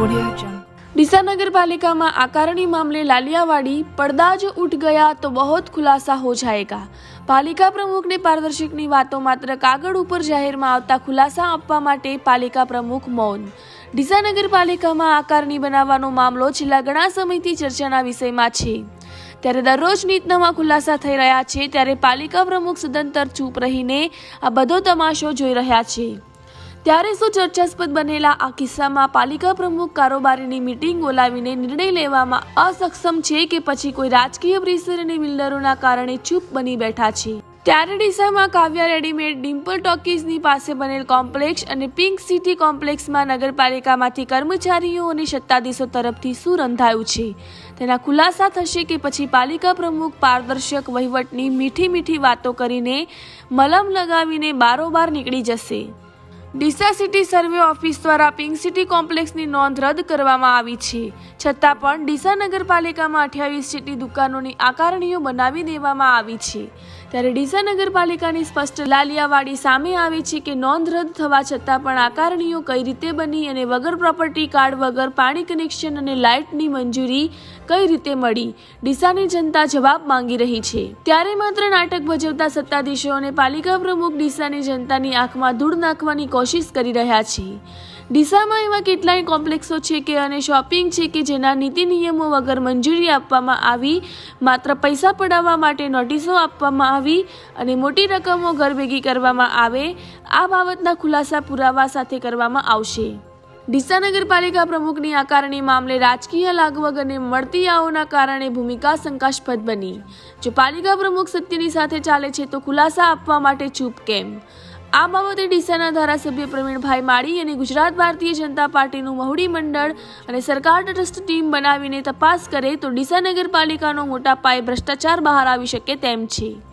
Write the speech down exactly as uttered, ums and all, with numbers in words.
ડીસા नगरपालिका में आकारणी मामले लालियावाड़ी पर्दा जो उठ गया तो बहुत खुलासा हो जाएगा। पालिका प्रमुख ने पारदर्शिकनी वातो मात्र कागળ ઉપર જાહેરમાં આવતા ખુલાસા આપવા માટે પાલિકા પ્રમુખ મૌન। ડીસા નગરપાલિકામાં આકારણી બનાવવાનો મામલો છેલ્લા ઘણા સમયથી ચર્ચાના વિષયમાં છે, ત્યારે દરરોજ નીત નવા ખુલાસા થઈ રહ્યા છે, ત્યારે પાલિકા પ્રમુખ સદંતર ચૂપ રહીને આ બધો તમાશો જોઈ રહ્યા છે। ત્યારે શું ચર્ચાસ્પદ બનેલા આ કિસ્સામાં પાલિકા પ્રમુખ કારોબારીની મીટિંગ બોલાવીને નિર્ણય લેવામાં અસક્ષમ છે કે પછી કોઈ રાજકીય પ્રેશર અને બિલ્ડરોના કારણે ચૂપ બની બેઠા છે। ત્યારે ડીસામાં કાવ્યા રેડીમેડ ડિમ્પલ ટોકીઝની પાસે બનેલ કોમ્પ્લેક્સ અને પિંક સિટી કોમ્પ્લેક્સમાં નગરપાલિકામાંથી કર્મચારીઓ અને સત્તાધીશો તરફથી શું રંધાયું છે તેના ખુલાસા થશે કે પછી પાલિકા પ્રમુખ પારદર્શક વહીવટની મીઠી મીઠી વાતો કરીને મલમ લગાવીને બારોબાર નીકળી જશે। ડીસા સિટી સર્વે ઓફિસ દ્વારા પિંક સિટી કોમ્પ્લેક્સની નોંધ રદ કરવામાં આવી છે, છતાં પણ ડીસા નગરપાલિકામાં અઠ્યાવીસ જેટલી દુકાનોની આકારણીઓ બનાવી દેવામાં આવી છે। ત્યારે ડીસા નગરપાલિકાની સ્પષ્ટ લાલિયાવાડી સામે આવી છે કે નોંધ રદ થવા છતાં પણ આકારણીઓ કઈ રીતે બની અને વગર પ્રોપર્ટી કાર્ડ, વગર પાણી કનેક્શન અને લાઇટની મંજૂરી કઈ રીતે મળી, ડીસાની જનતા જવાબ માંગી રહી છે। ત્યારે માત્ર નાટક ભજવતા સત્તાધીશો અને પાલિકા પ્રમુખ ડીસાની જનતાની આંખમાં ધૂળ નાખવાની કોશિશ કરી રહ્યા છે। ડીસામાં એવા કેટલાય કોમ્પ્લેક્સો છે કે અને શોપિંગ છે કે જેના નીતિ નિયમો વગર મંજૂરી આપવામાં આવી, માત્ર પૈસા પડાવવા માટે નોટિસો આપવામાં આવી અને મોટી રકમો ઘર ભેગી કરવામાં આવે, આ બાબતના ખુલાસા પુરાવા સાથે કરવામાં આવશે। ડીસા નગરપાલિકા પ્રમુખની આકારણી મામલે રાજકીય લાગવગ અને મળતી આવોના કારણે ભૂમિકા શંકાસ્પદ બની। જો પાલિકા પ્રમુખ સત્યની સાથે ચાલે છે તો ખુલાસા આપવા માટે ચૂપ કેમ? આ બાબતે ડીસાના ધારાસભ્ય પ્રવીણભાઈ માળી અને ગુજરાત ભારતીય જનતા પાર્ટીનું મહુડી મંડળ અને સરકાર તટસ્થ ટીમ બનાવીને તપાસ કરે તો ડીસા નગરપાલિકાનો મોટા પાયે ભ્રષ્ટાચાર બહાર આવી શકે તેમ છે।